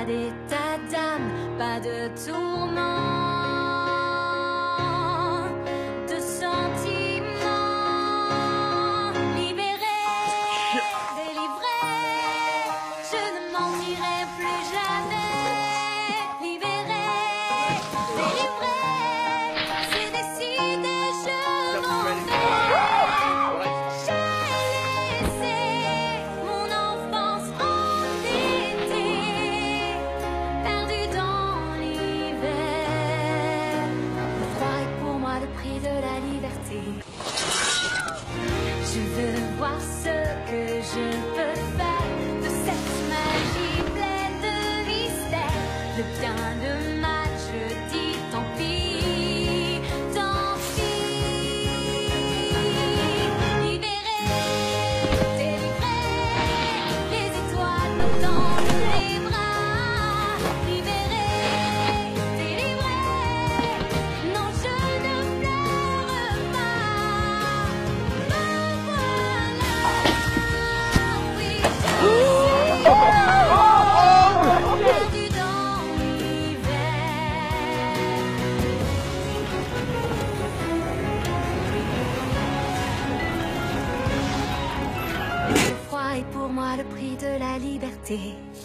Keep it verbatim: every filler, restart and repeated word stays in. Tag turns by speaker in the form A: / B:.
A: d'état d'âme, pas de tourment, de sentiments. Libéré, délivré, je ne mentirai plus jamais. Libéré, délivré, c'est décidé, je m'en vais. Je veux voir ce que je peux faire de cette magie pleine de mystère. Le bien, le mal, je dis tant pis, tant pis. Libéré, délivré, les étoiles me tendent les bras. Libéré, délivré, non je ne pleure pas. Le froid est pour moi le prix de la liberté.